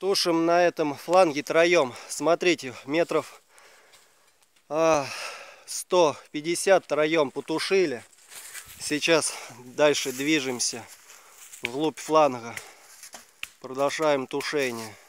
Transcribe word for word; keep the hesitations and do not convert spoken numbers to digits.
Тушим на этом фланге троем. Смотрите, метров а, сто пятьдесят троем потушили. Сейчас дальше движемся вглубь фланга. Продолжаем тушение.